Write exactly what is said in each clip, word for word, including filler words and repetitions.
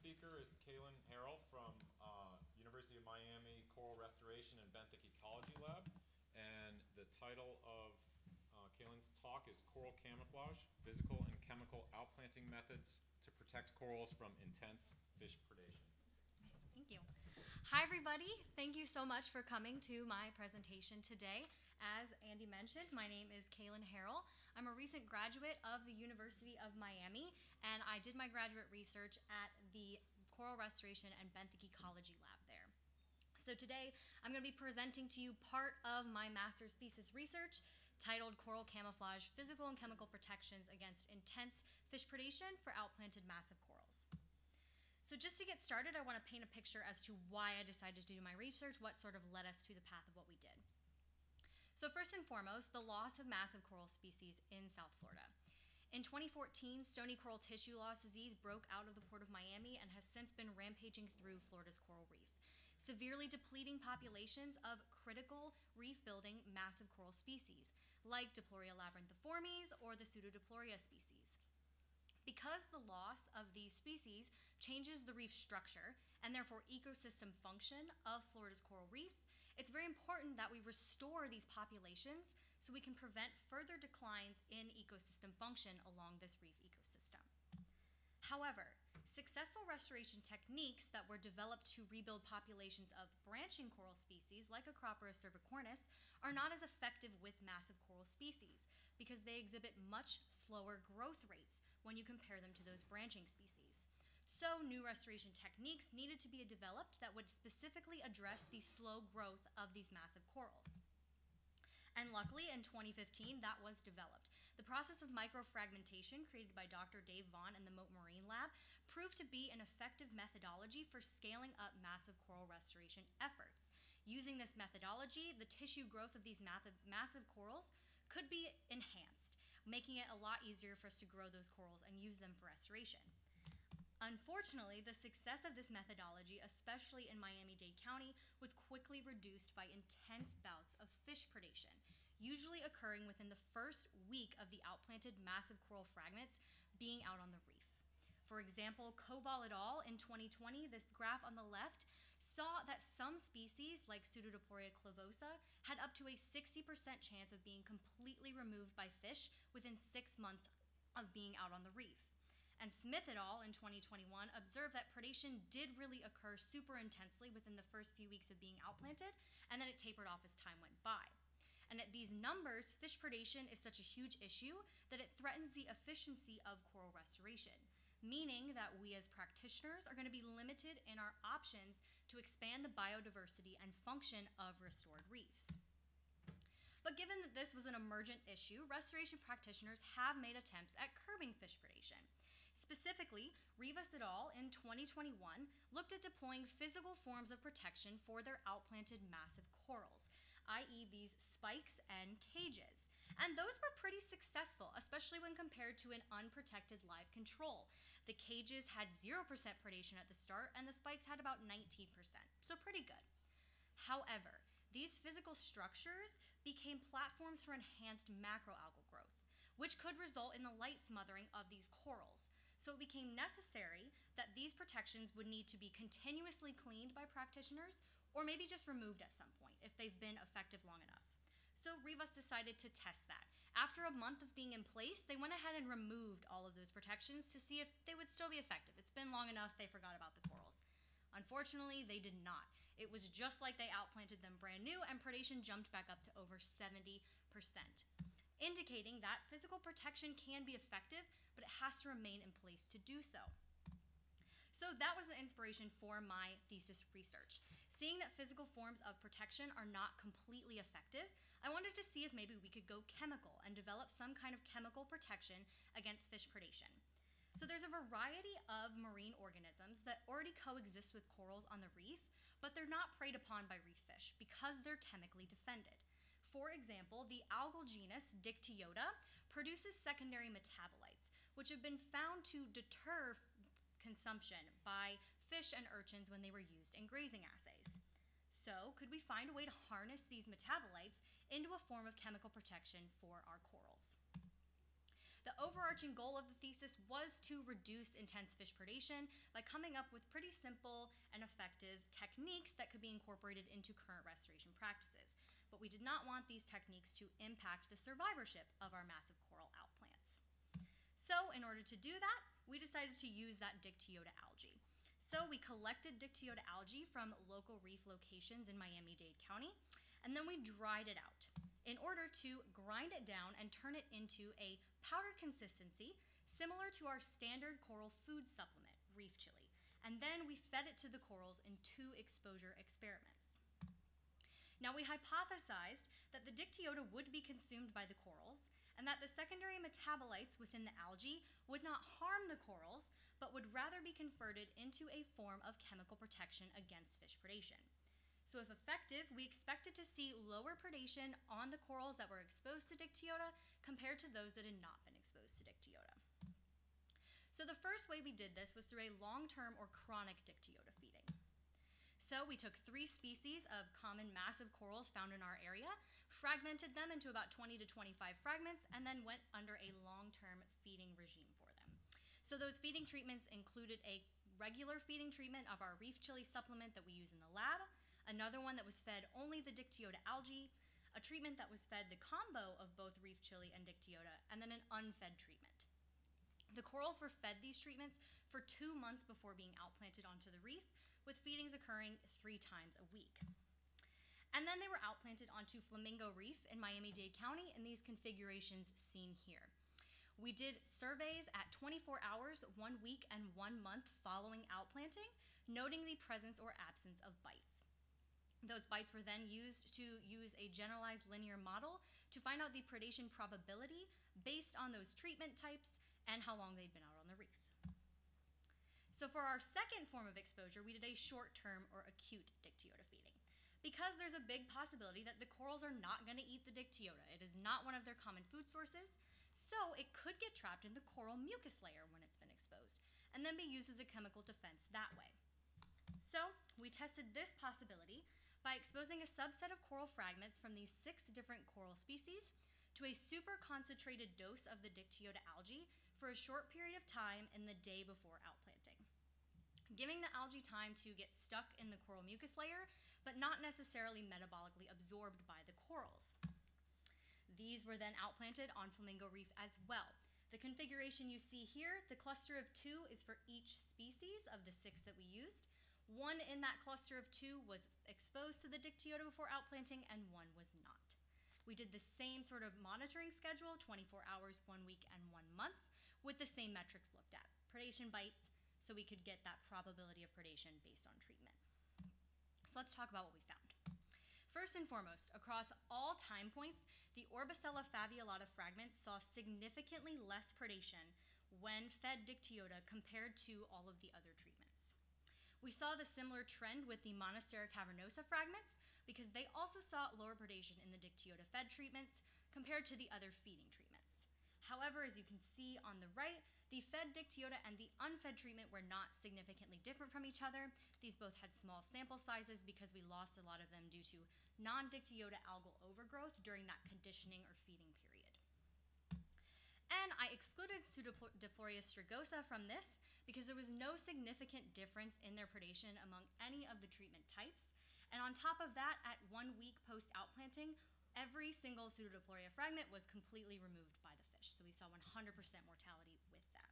speaker is Cailin Harrell from uh, University of Miami Coral Restoration and Benthic Ecology Lab. And the title of uh, Cailin's talk is Coral Camouflage, Physical and Chemical Outplanting Methods to Protect Corals from Intense Fish Predation. Thank you. Hi, everybody. Thank you so much for coming to my presentation today. As Andy mentioned, my name is Cailin Harrell. I'm a recent graduate of the University of Miami, and I did my graduate research at the Coral Restoration and Benthic Ecology Lab there. So today, I'm going to be presenting to you part of my master's thesis research titled Coral Camouflage, Physical and Chemical Protections Against Intense Fish Predation for Outplanted Massive Corals. So just to get started, I want to paint a picture as to why I decided to do my research, what sort of led us to the path of what we did. So first and foremost, the loss of massive coral species in South Florida. In twenty fourteen, stony coral tissue loss disease broke out of the Port of Miami and has since been rampaging through Florida's coral reef, severely depleting populations of critical reef-building massive coral species, like Diploria labyrinthiformes or the Pseudodiploria species. Because the loss of these species changes the reef structure and therefore ecosystem function of Florida's coral reef, it's very important that we restore these populations so we can prevent further declines in ecosystem function along this reef ecosystem. However, successful restoration techniques that were developed to rebuild populations of branching coral species like Acroporis cervicornis are not as effective with massive coral species because they exhibit much slower growth rates when you compare them to those branching species. So new restoration techniques needed to be developed that would specifically address the slow growth of these massive corals. And luckily, in twenty fifteen, that was developed. The process of microfragmentation created by Doctor Dave Vaughn and the Mote Marine Lab proved to be an effective methodology for scaling up massive coral restoration efforts. Using this methodology, the tissue growth of these massive, massive corals could be enhanced, making it a lot easier for us to grow those corals and use them for restoration. Unfortunately, the success of this methodology, especially in Miami-Dade County, was quickly reduced by intense bouts of fish predation, usually occurring within the first week of the outplanted massive coral fragments being out on the reef. For example, Koval et al. In twenty twenty, this graph on the left, saw that some species, like Pseudodiploria clavosa, had up to a sixty percent chance of being completely removed by fish within six months of being out on the reef. And Smith et al. In twenty twenty-one observed that predation did really occur super intensely within the first few weeks of being outplanted, and then it tapered off as time went by. And at these numbers, fish predation is such a huge issue that it threatens the efficiency of coral restoration, meaning that we as practitioners are going to be limited in our options to expand the biodiversity and function of restored reefs. But given that this was an emergent issue, restoration practitioners have made attempts at curbing fish predation. Specifically, Reef et al. In twenty twenty-one looked at deploying physical forms of protection for their outplanted massive corals, that is these spikes and cages. And those were pretty successful, especially when compared to an unprotected live control. The cages had zero percent predation at the start, and the spikes had about nineteen percent, so pretty good. However, these physical structures became platforms for enhanced macroalgal growth, which could result in the light smothering of these corals. So it became necessary that these protections would need to be continuously cleaned by practitioners or maybe just removed at some point if they've been effective long enough. So Rivas decided to test that. After a month of being in place, they went ahead and removed all of those protections to see if they would still be effective. It's been long enough, they forgot about the corals. Unfortunately, they did not. It was just like they outplanted them brand new, and predation jumped back up to over seventy percent, indicating that physical protection can be effective, but it has to remain in place to do so. So that was the inspiration for my thesis research. Seeing that physical forms of protection are not completely effective, I wanted to see if maybe we could go chemical and develop some kind of chemical protection against fish predation. So there's a variety of marine organisms that already coexist with corals on the reef, but they're not preyed upon by reef fish because they're chemically defended. For example, the algal genus Dictyota produces secondary metabolites, which have been found to deter consumption by fish and urchins when they were used in grazing assays. So could we find a way to harness these metabolites into a form of chemical protection for our corals? The overarching goal of the thesis was to reduce intense fish predation by coming up with pretty simple and effective techniques that could be incorporated into current restoration practices. But we did not want these techniques to impact the survivorship of our massive coral outplants. So in order to do that, we decided to use that Dictyota algae. So we collected Dictyota algae from local reef locations in Miami-Dade County, and then we dried it out in order to grind it down and turn it into a powdered consistency similar to our standard coral food supplement, Reef chili. And then we fed it to the corals in two exposure experiments. Now we hypothesized that the Dictyota would be consumed by the corals and that the secondary metabolites within the algae would not harm the corals, but would rather be converted into a form of chemical protection against fish predation. So if effective, we expected to see lower predation on the corals that were exposed to Dictyota compared to those that had not been exposed to Dictyota. So the first way we did this was through a long-term or chronic Dictyota feeding. So we took three species of common massive corals found in our area, fragmented them into about twenty to twenty-five fragments, and then went under a long-term feeding regime for them. So those feeding treatments included a regular feeding treatment of our Reef chili supplement that we use in the lab, another one that was fed only the Dictyota algae, a treatment that was fed the combo of both Reef chili and Dictyota, and then an unfed treatment. The corals were fed these treatments for two months before being outplanted onto the reef, with feedings occurring three times a week. And then they were outplanted onto Flamingo Reef in Miami-Dade County in these configurations seen here. We did surveys at twenty-four hours, one week, and one month following outplanting, noting the presence or absence of bites. Those bites were then used to use a generalized linear model to find out the predation probability based on those treatment types and how long they'd been out on the reef. So for our second form of exposure, we did a short-term or acute Dictyota feeding. Because there's a big possibility that the corals are not going to eat the Dictyota. It is not one of their common food sources, so it could get trapped in the coral mucus layer when it's been exposed, and then be used as a chemical defense that way. So we tested this possibility by exposing a subset of coral fragments from these six different coral species to a super concentrated dose of the Dictyota algae for a short period of time in the day before outplanting, giving the algae time to get stuck in the coral mucus layer, but not necessarily metabolically absorbed by the corals. These were then outplanted on Flamingo Reef as well. The configuration you see here, the cluster of two is for each species of the six that we used. One in that cluster of two was exposed to the Dictyota before outplanting, and one was not. We did the same sort of monitoring schedule, twenty-four hours, one week, and one month, with the same metrics looked at. Predation bites, so we could get that probability of predation based on treatment. So let's talk about what we found. First and foremost, across all time points, the Orbicella faviolata fragments saw significantly less predation when fed Dictyota compared to all of the other treatments. We saw the similar trend with the Monastera cavernosa fragments because they also saw lower predation in the Dictyota fed treatments compared to the other feeding treatments. However, as you can see on the right, the fed Dictyota and the unfed treatment were not significantly different from each other. These both had small sample sizes because we lost a lot of them due to non-Dictyota algal overgrowth during that conditioning or feeding period. And I excluded Pseudodiploria strigosa from this because there was no significant difference in their predation among any of the treatment types. And on top of that, at one week post-outplanting, every single Pseudodiploria fragment was completely removed by the fish. So we saw one hundred percent mortality with that.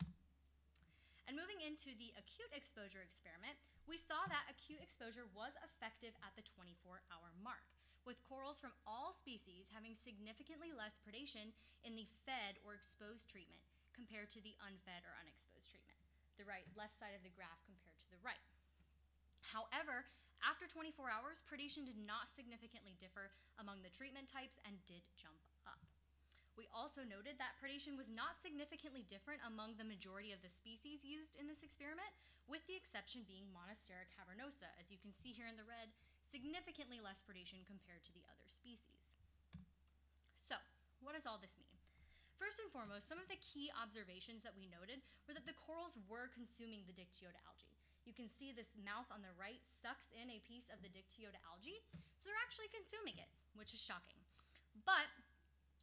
And moving into the acute exposure experiment, we saw that acute exposure was effective at the twenty-four hour mark, with corals from all species having significantly less predation in the fed or exposed treatment compared to the unfed or unexposed treatment. The right left side of the graph compared to the right. However, after twenty-four hours, predation did not significantly differ among the treatment types and did jump up. We also noted that predation was not significantly different among the majority of the species used in this experiment, with the exception being Monastera cavernosa, as you can see here in the red, significantly less predation compared to the other species. So, what does all this mean? First and foremost, some of the key observations that we noted were that the corals were consuming the Dictyota algae. You can see this mouth on the right sucks in a piece of the Dictyota algae, so they're actually consuming it, which is shocking. But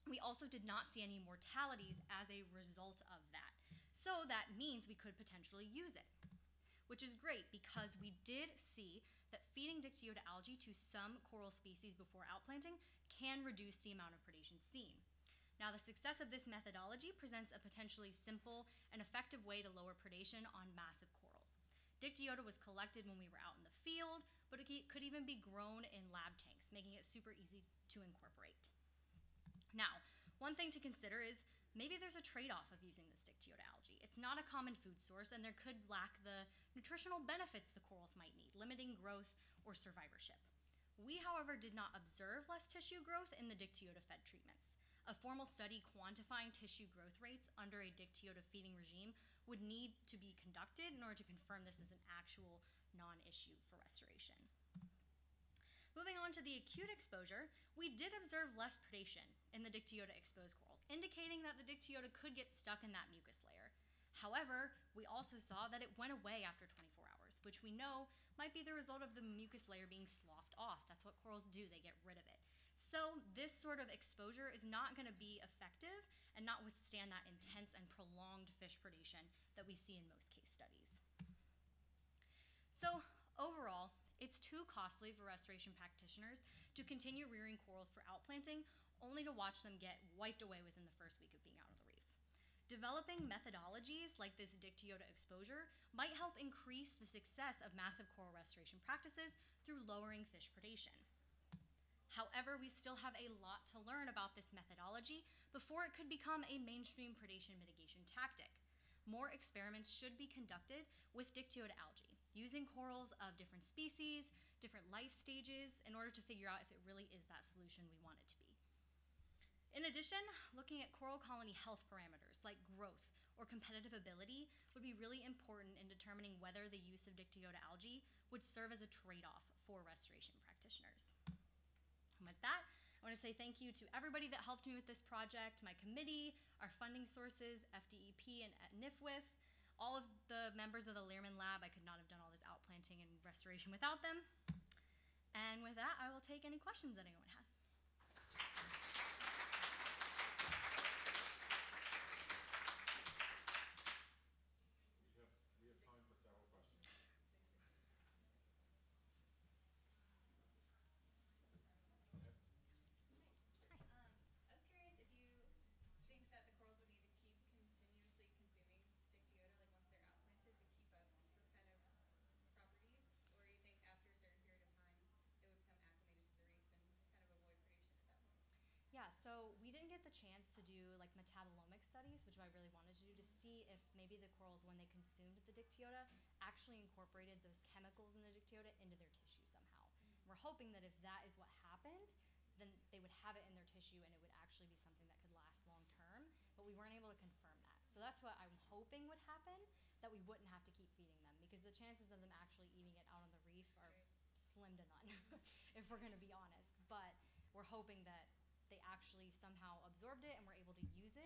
We also did not see any mortalities as a result of that. So that means we could potentially use it, which is great because we did see that feeding Dictyota algae to some coral species before outplanting can reduce the amount of predation seen. Now, the success of this methodology presents a potentially simple and effective way to lower predation on massive corals. Dictyota was collected when we were out in the field, but it could even be grown in lab tanks, making it super easy to incorporate. Now, one thing to consider is maybe there's a trade-off of using this Dictyota algae. It's not a common food source, and there could lack the nutritional benefits the corals might need, limiting growth or survivorship. We, however, did not observe less tissue growth in the Dictyota-fed treatments. A formal study quantifying tissue growth rates under a Dictyota feeding regime would need to be conducted in order to confirm this as an actual non-issue for restoration. Moving on to the acute exposure, we did observe less predation in the Dictyota exposed corals, indicating that the Dictyota could get stuck in that mucus layer. However, we also saw that it went away after twenty-four hours, which we know might be the result of the mucus layer being sloughed off. That's what corals do, they get rid of it. So this sort of exposure is not going to be effective and not withstand that intense and prolonged fish predation that we see in most case studies. So overall, it's too costly for restoration practitioners to continue rearing corals for outplanting, only to watch them get wiped away within the first week of being out of the reef. Developing methodologies like this Dictyota exposure might help increase the success of massive coral restoration practices through lowering fish predation. However, we still have a lot to learn about this methodology before it could become a mainstream predation mitigation tactic. More experiments should be conducted with Dictyota algae, using corals of different species, different life stages, in order to figure out if it really is that solution we want it to be. In addition, looking at coral colony health parameters like growth or competitive ability would be really important in determining whether the use of Dictyota algae would serve as a trade-off for restoration practitioners. And with that, I want to say thank you to everybody that helped me with this project, my committee, our funding sources, F D E P and N I F W I F, all of the members of the Lehrman Lab. I could not have done all this outplanting and restoration without them. And with that, I will take any questions that anyone has. We have, we have time for several questions. Yeah, so we didn't get the chance to do like metabolomic studies, which I really wanted to do to see if maybe the corals, when they consumed the Dictyota, actually incorporated those chemicals in the Dictyota into their tissue somehow. Mm-hmm. We're hoping that if that is what happened, then they would have it in their tissue and it would actually be something that could last long term, but we weren't able to confirm that. So that's what I'm hoping would happen, that we wouldn't have to keep feeding them, because the chances of them actually eating it out on the reef are slim to none, if we're going to be honest. But we're hoping that they actually somehow absorbed it and were able to use it